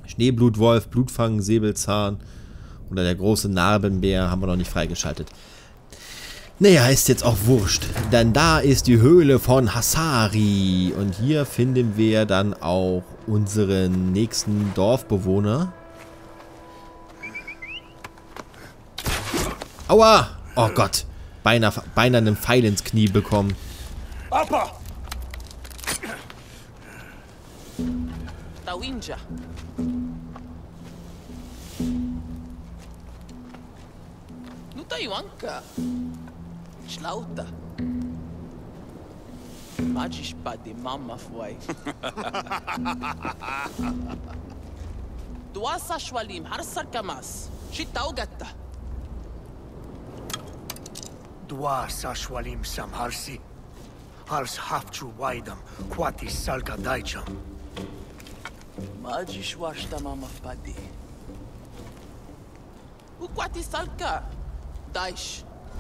Schneeblutwolf, Blutfang, Säbelzahn oder der große Narbenbär haben wir noch nicht freigeschaltet. Naja, ist jetzt auch wurscht. Denn da ist die Höhle von Hasari. Und hier finden wir dann auch unseren nächsten Dorfbewohner. Aua! Oh Gott. Beinahe einen Pfeil ins Knie bekommen. Papa! Tawinja. Nutaiwanka. Schlauta. Magisch bei dem Mama foi. Duasa Schwalim, Harsar Kamas. Shitaugatta. Duasa Schwalim Samharsi. Hars Hafchu Waidam, Quati Salka Daicham. Magisch warsta Mama Padi. Uquati Salka. Daish.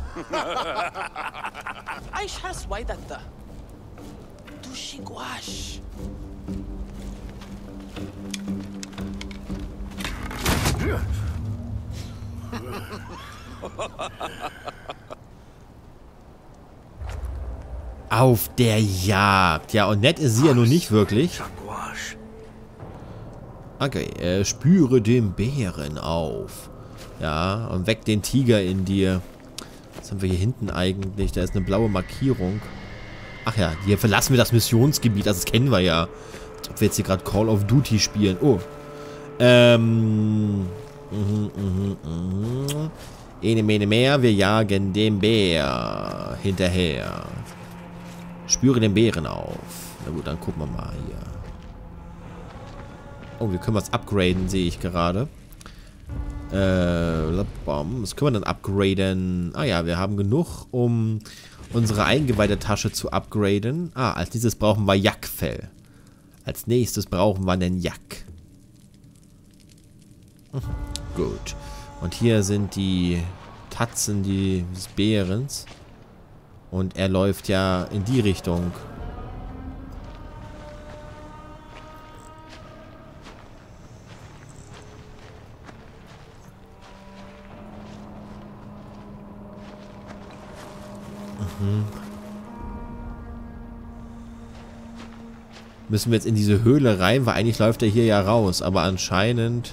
Aish has Waidata. Tushiguash. Auf der Jagd. Ja, und nett ist sie ja nun nicht wirklich. Okay, spüre den Bären auf. Ja, und weck den Tiger in dir. Was haben wir hier hinten eigentlich? Da ist eine blaue Markierung. Ach ja, hier verlassen wir das Missionsgebiet. Das kennen wir ja. Als ob wir jetzt hier gerade Call of Duty spielen. Oh. Ene mene mehr. Wir jagen den Bär hinterher. Spüre den Bären auf. Na gut, dann gucken wir mal hier. Oh, wir können was upgraden, sehe ich gerade. Was können wir dann upgraden? Ah ja, wir haben genug, um unsere Eingeweide-Tasche zu upgraden. Ah, als nächstes brauchen wir Jackfell. Als nächstes brauchen wir den Jack. Gut. Und hier sind die Tatzen des Bärens. Und er läuft ja in die Richtung. Müssen wir jetzt in diese Höhle rein, weil eigentlich läuft er hier ja raus, aber anscheinend...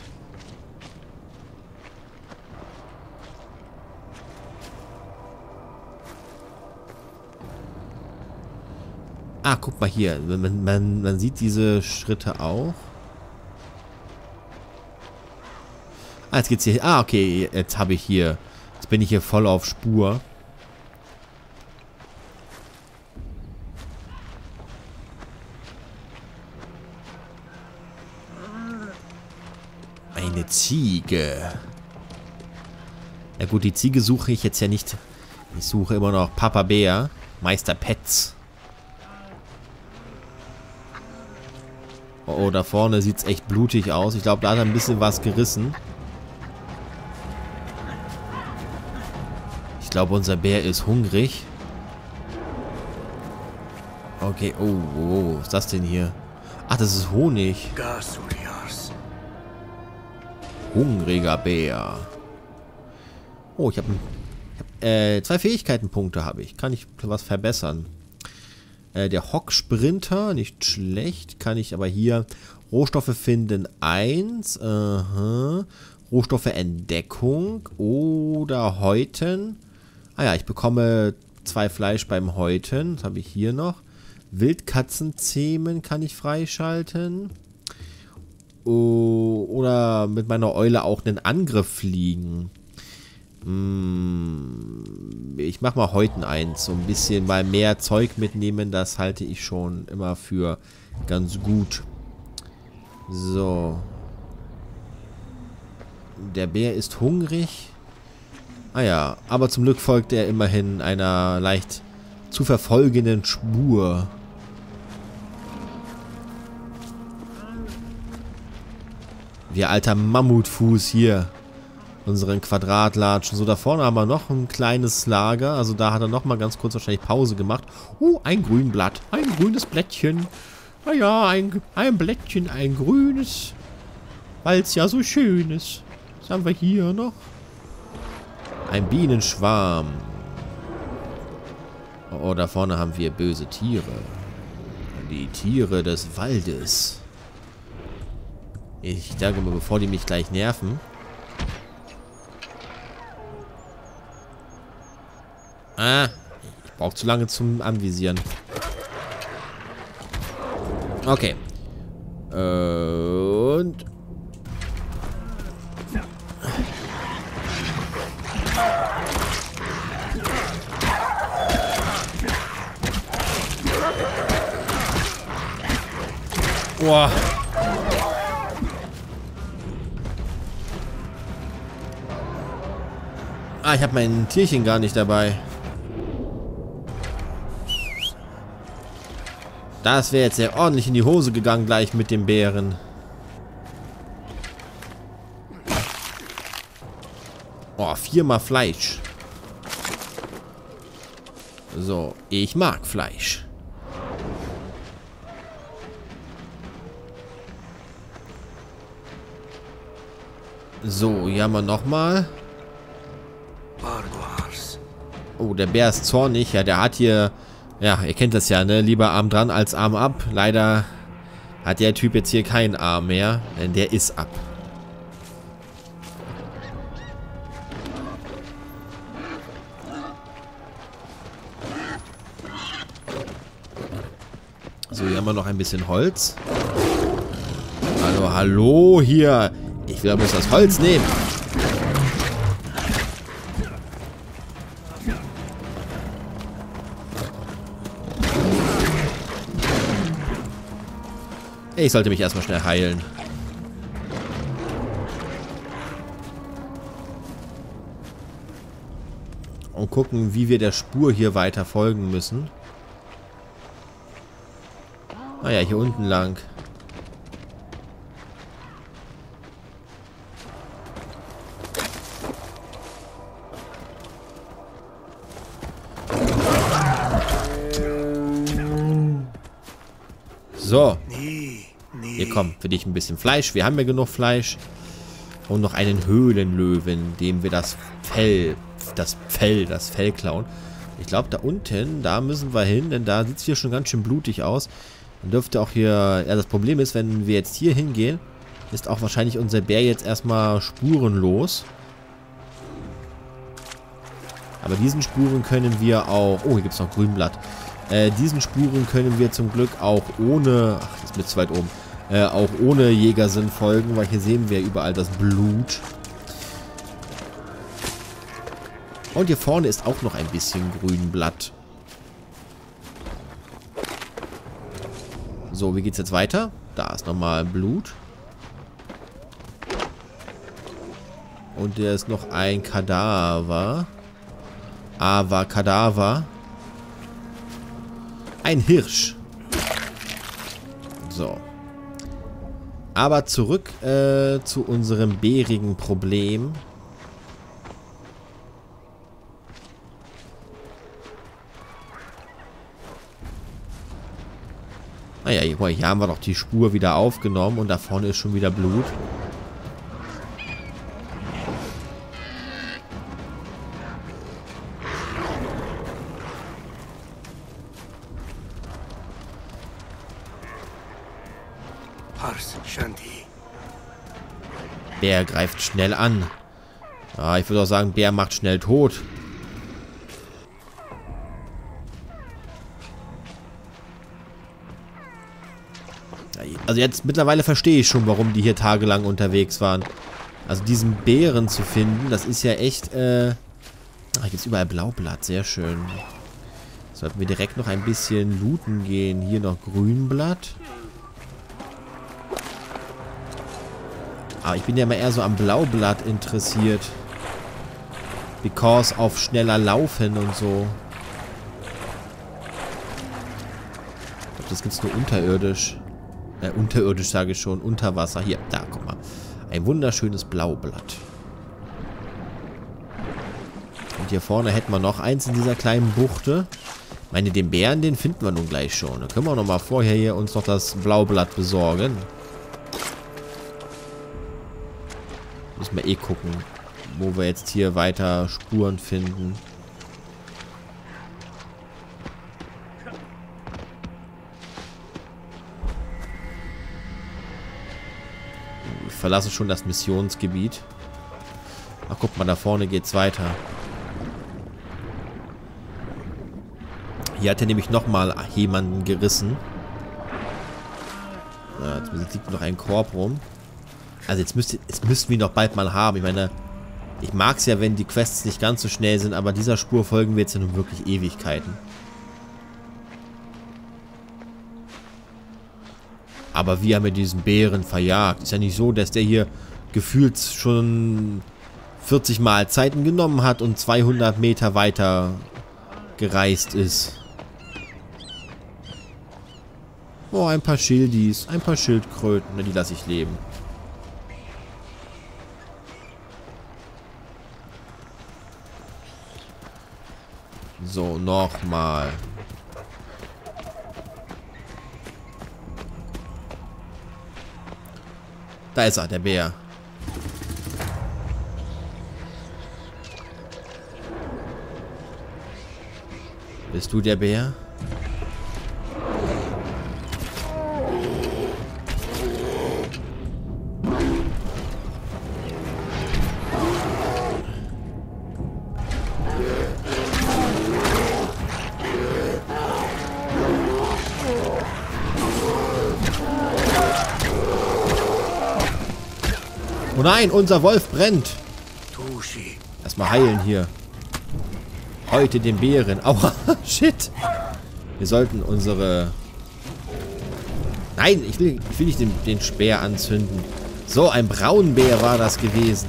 Ah, guck mal hier, man sieht diese Schritte auch. Ah, jetzt geht's hier... Ah, okay, jetzt habe ich hier... Jetzt bin ich hier voll auf Spur. Eine Ziege. Ja gut, die Ziege suche ich jetzt ja nicht. Ich suche immer noch Papa Bär, Meister Petz. Oh, da vorne sieht es echt blutig aus. Ich glaube, da hat er ein bisschen was gerissen. Ich glaube, unser Bär ist hungrig. Okay, oh, was ist das denn hier? Ach, das ist Honig. Hungriger Bär. Oh, ich habe 2 Fähigkeitenpunkte habe ich. Kann ich was verbessern? Der Hocksprinter, nicht schlecht. Kann ich aber hier Rohstoffe finden 1. Rohstoffe Entdeckung oder Häuten. Ah ja, ich bekomme 2 Fleisch beim Häuten. Das habe ich hier noch. Wildkatzenzähmen kann ich freischalten. Oder mit meiner Eule auch einen Angriff fliegen. Ich mache mal Häuten 1. So ein bisschen mal mehr Zeug mitnehmen. Das halte ich schon immer für ganz gut. So. Der Bär ist hungrig. Ah ja, aber zum Glück folgt er immerhin einer leicht zu verfolgenden Spur. Wie alter Mammutfuß hier. Unseren Quadratlatschen. So, da vorne haben wir noch ein kleines Lager. Also da hat er noch mal ganz kurz wahrscheinlich Pause gemacht. Ein Grünblatt. Ein grünes Blättchen. Naja, ein Blättchen, ein grünes. Weil es ja so schön ist. Was haben wir hier noch? Ein Bienenschwarm. Oh, da vorne haben wir böse Tiere. Die Tiere des Waldes. Ich sage mal, bevor die mich gleich nerven. Ah, ich brauche zu lange zum Anvisieren. Okay. Und... Boah. Ah, ich habe mein Tierchen gar nicht dabei. Das wäre jetzt sehr ordentlich in die Hose gegangen gleich mit dem Bären. Oh, 4-mal Fleisch. So, ich mag Fleisch. So, hier haben wir nochmal. Oh, der Bär ist zornig. Ja, der hat hier... Ja, ihr kennt das ja, ne? Lieber Arm dran als Arm ab. Leider hat der Typ jetzt hier keinen Arm mehr. Denn der ist ab. So, hier haben wir noch ein bisschen Holz. Hallo, hallo, hier. Ich will aber bloß das Holz nehmen. Ich sollte mich erstmal schnell heilen. Und gucken, wie wir der Spur hier weiter folgen müssen. Ah ja, hier unten lang. So. Hier, komm, für dich ein bisschen Fleisch. Wir haben ja genug Fleisch. Und noch einen Höhlenlöwen, dem wir das Fell klauen. Ich glaube, da unten, da müssen wir hin, denn da sieht es hier schon ganz schön blutig aus. Dann dürfte auch hier, ja, das Problem ist, wenn wir jetzt hier hingehen, ist auch wahrscheinlich unser Bär jetzt erstmal spurenlos. Aber diesen Spuren können wir auch, oh, hier gibt es noch Grünblatt. Diesen Spuren können wir zum Glück auch ohne, ach, das ist mit zu weit oben, auch ohne Jägersinn folgen, weil hier sehen wir überall das Blut. Und hier vorne ist auch noch ein bisschen Grünblatt. So, wie geht's jetzt weiter? Da ist nochmal Blut. Und hier ist noch ein Kadaver. Kadaver. Ein Hirsch. So. Aber zurück zu unserem bärigen Problem. Naja, hier haben wir doch die Spur wieder aufgenommen und da vorne ist schon wieder Blut. Bär greift schnell an. Ah, ich würde auch sagen, Bär macht schnell tot. Also jetzt mittlerweile verstehe ich schon, warum die hier tagelang unterwegs waren. Also diesen Bären zu finden, das ist ja echt, hier gibt es überall Blaublatt, sehr schön. Sollten wir direkt noch ein bisschen looten gehen. Hier noch Grünblatt. Aber ich bin ja mal eher so am Blaublatt interessiert. Because auf schneller Laufen und so. Ich glaube, das gibt es nur unterirdisch. Unterirdisch sage ich schon. Unter Wasser. Hier, da, guck mal. Ein wunderschönes Blaublatt. Und hier vorne hätten wir noch eins in dieser kleinen Buchte. Ich meine, den Bären, den finden wir nun gleich schon. Da können wir noch mal vorher hier uns noch das Blaublatt besorgen. Müssen wir eh gucken, wo wir jetzt hier weiter Spuren finden. Ich verlasse schon das Missionsgebiet. Ach, guck mal, da vorne geht's weiter. Hier hat er nämlich nochmal jemanden gerissen. Ja, jetzt liegt noch ein Korb rum. Also jetzt müssten wir ihn doch bald mal haben. Ich meine, ich mag es ja, wenn die Quests nicht ganz so schnell sind, aber dieser Spur folgen wir jetzt ja nun wirklich Ewigkeiten. Aber wir haben ja diesen Bären verjagt. Ist ja nicht so, dass der hier gefühlt schon 40 Mahlzeiten genommen hat und 200 Meter weiter gereist ist. Oh, ein paar Schildis, ein paar Schildkröten, die lasse ich leben. So, nochmal. Da ist er, der Bär. Bist du der Bär? Oh nein, unser Wolf brennt. Erstmal heilen hier. Heute den Bären. Aua, shit. Wir sollten unsere... Nein, ich will nicht den Speer anzünden. So, ein Braunbär war das gewesen.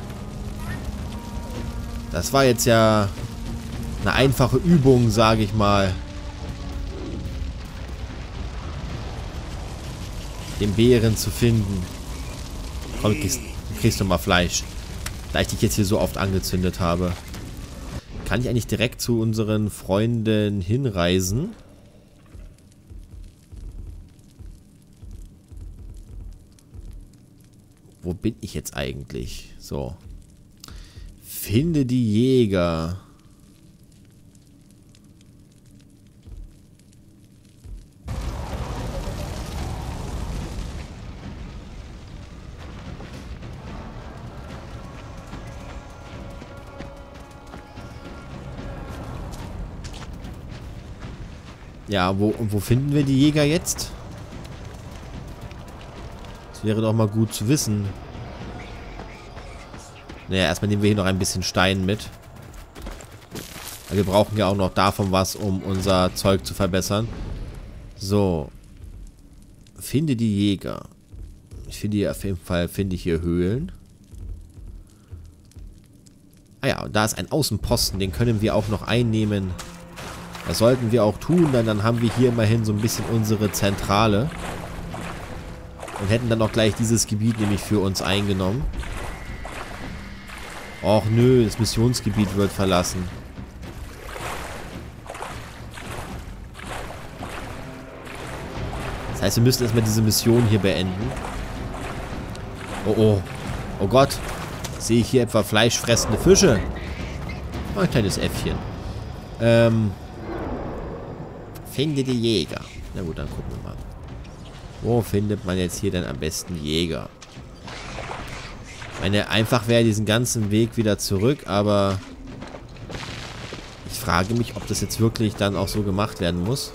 Das war jetzt ja eine einfache Übung, sage ich mal. Den Bären zu finden. Komm, kriegst du mal Fleisch. Da ich dich jetzt hier so oft angezündet habe. Kann ich eigentlich direkt zu unseren Freunden hinreisen? Wo bin ich jetzt eigentlich? So. Finde die Jäger. Ja, wo finden wir die Jäger jetzt? Das wäre doch mal gut zu wissen. Naja, erstmal nehmen wir hier noch ein bisschen Stein mit. Weil wir brauchen ja auch noch davon was, um unser Zeug zu verbessern. So. Finde die Jäger. Ich finde hier auf jeden Fall hier Höhlen. Ah ja, und da ist ein Außenposten, den können wir auch noch einnehmen. Das sollten wir auch tun, denn dann haben wir hier immerhin so ein bisschen unsere Zentrale. Und hätten dann auch gleich dieses Gebiet nämlich für uns eingenommen. Och nö, das Missionsgebiet wird verlassen. Das heißt, wir müssen erstmal diese Mission hier beenden. Oh oh. Oh Gott. Sehe ich hier etwa fleischfressende Fische? Oh, ein kleines Äffchen. Finde die Jäger. Na gut, dann gucken wir mal. Wo findet man jetzt hier denn am besten Jäger? Ich meine, einfach wäre diesen ganzen Weg wieder zurück, aber ich frage mich, ob das jetzt wirklich dann auch so gemacht werden muss.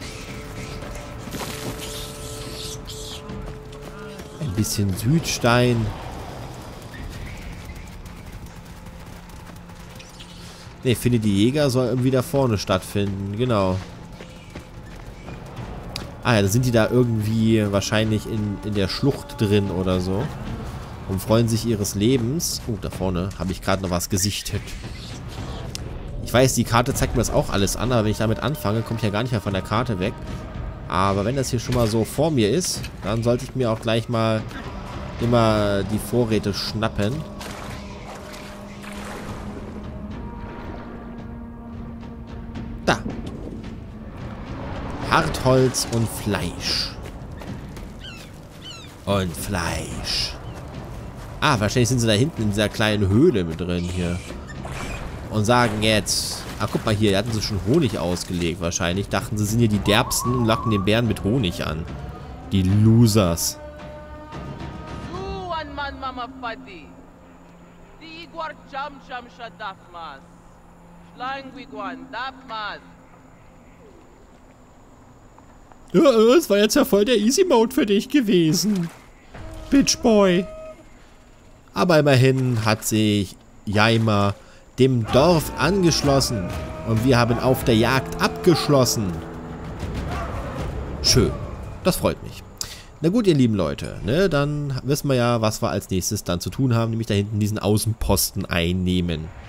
Ein bisschen Südstein. Ne, finde die Jäger soll irgendwie da vorne stattfinden. Genau. Ah ja, da sind die da irgendwie wahrscheinlich in der Schlucht drin oder so. Und freuen sich ihres Lebens. Oh, da vorne habe ich gerade noch was gesichtet. Ich weiß, die Karte zeigt mir das auch alles an, aber wenn ich damit anfange, komme ich ja gar nicht mehr von der Karte weg. Aber wenn das hier schon mal so vor mir ist, dann sollte ich mir auch gleich mal immer die Vorräte schnappen. Da. Hartholz und Fleisch. Und Fleisch. Ah, wahrscheinlich sind sie da hinten in dieser kleinen Höhle mit drin hier. Und sagen jetzt... Ah, guck mal hier, da hatten sie schon Honig ausgelegt wahrscheinlich. Dachten sie, sind hier die Derbsten und locken den Bären mit Honig an. Die Losers. You and man mama fadi. The Igwar cham cham shadafmas. Schlanguiguan dafmas. Ja, es war jetzt ja voll der Easy Mode für dich gewesen. Bitch Boy. Aber immerhin hat sich Yaima dem Dorf angeschlossen. Und wir haben auf der Jagd abgeschlossen. Schön. Das freut mich. Na gut, ihr lieben Leute, ne, dann wissen wir ja, was wir als nächstes dann zu tun haben, nämlich da hinten diesen Außenposten einnehmen.